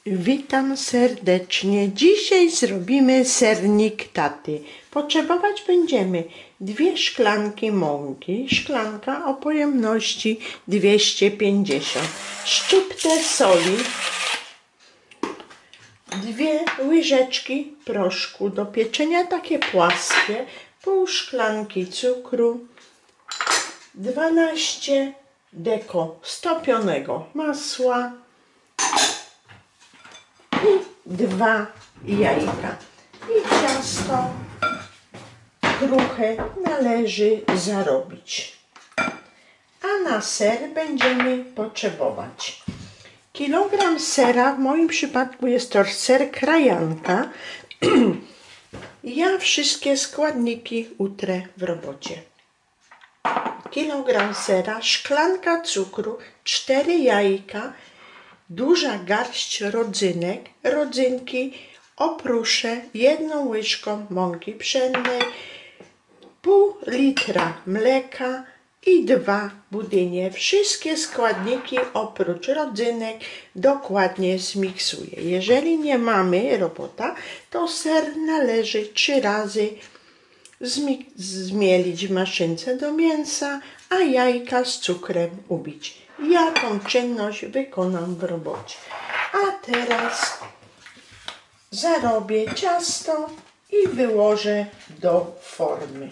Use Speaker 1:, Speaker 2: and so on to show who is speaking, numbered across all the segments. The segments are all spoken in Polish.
Speaker 1: Witam serdecznie. Dzisiaj zrobimy sernik taty. Potrzebować będziemy 2 szklanki mąki, szklanka o pojemności 250, szczyptę soli, 2 łyżeczki proszku do pieczenia, takie płaskie, pół szklanki cukru, 12 deko stopionego masła i 2 jajka. I ciasto kruche należy zarobić. A na ser będziemy potrzebować kilogram sera, w moim przypadku jest to ser krajanka. Ja wszystkie składniki utrę w robocie. Kilogram sera, szklanka cukru, 4 jajka, duża garść rodzynek, rodzynki oprószę 1 łyżką mąki pszennej, pół litra mleka i 2 budynie. Wszystkie składniki oprócz rodzynek dokładnie zmiksuję. Jeżeli nie mamy robota, to ser należy 3 razy zmielić w maszynce do mięsa, a jajka z cukrem ubić. Ja tą czynność wykonam w robocie. A teraz zarobię ciasto i wyłożę do formy.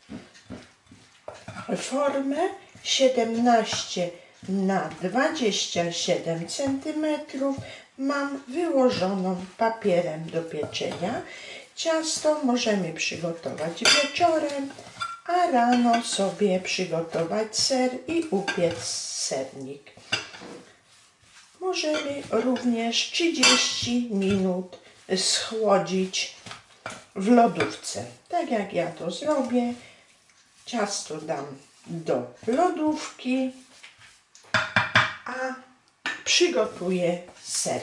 Speaker 1: Formę 17 na 27 cm mam wyłożoną papierem do pieczenia. Ciasto możemy przygotować wieczorem, a rano sobie przygotować ser i upiec sernik. Możemy również 30 minut schłodzić w lodówce. Tak jak ja to zrobię, ciasto dam do lodówki, a przygotuję ser.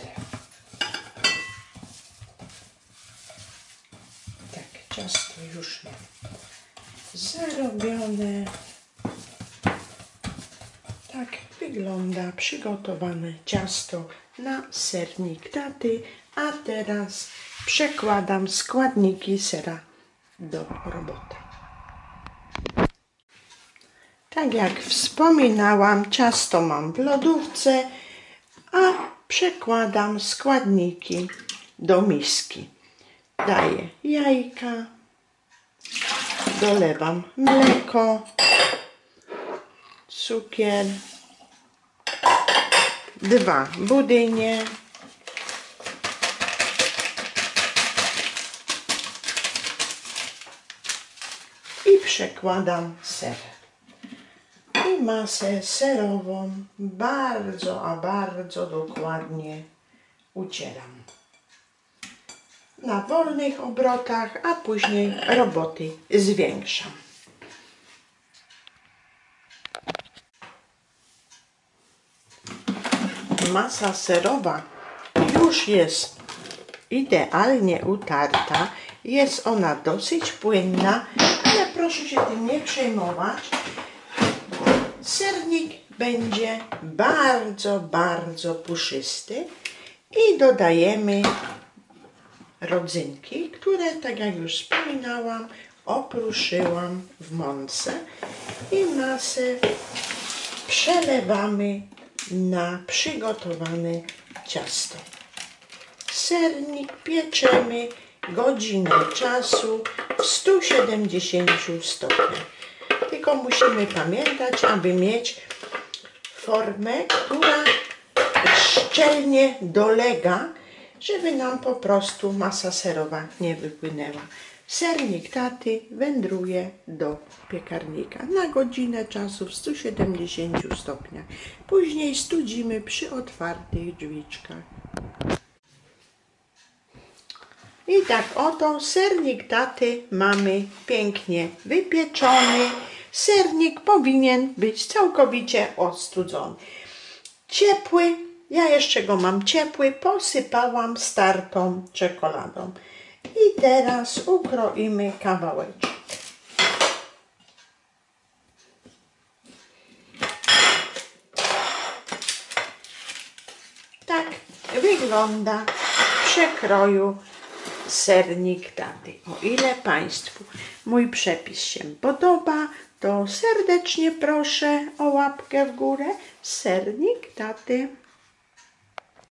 Speaker 1: Tak, ciasto już mam zarobione. Tak wygląda przygotowane ciasto na sernik taty, a teraz przekładam składniki sera do roboty. Tak jak wspominałam, ciasto mam w lodówce, a przekładam składniki do miski. Daję jajka, dolewam mleko, cukier, 2 budynie, i przekładam ser. I masę serową bardzo dokładnie ucieram. Na wolnych obrotach, a później roboty zwiększam. Masa serowa już jest idealnie utarta. Jest ona dosyć płynna, ale proszę się tym nie przejmować. Sernik będzie bardzo puszysty i dodajemy rodzynki, które, tak jak już wspominałam, opruszyłam w mące i masę przelewamy na przygotowane ciasto. Sernik pieczemy godzinę czasu w 170 stopniach. Tylko musimy pamiętać, aby mieć formę, która szczelnie dolega, żeby nam po prostu masa serowa nie wypłynęła. Sernik taty wędruje do piekarnika na godzinę czasu w 170 stopniach. Później studzimy przy otwartych drzwiczkach. I tak oto sernik taty mamy pięknie wypieczony. Sernik powinien być całkowicie ostudzony. Ciepły, ja jeszcze go mam ciepły, posypałam startą czekoladą. I teraz ukroimy kawałeczek. Tak wygląda w przekroju sernik taty. O ile Państwu mój przepis się podoba, to serdecznie proszę o łapkę w górę. Sernik taty.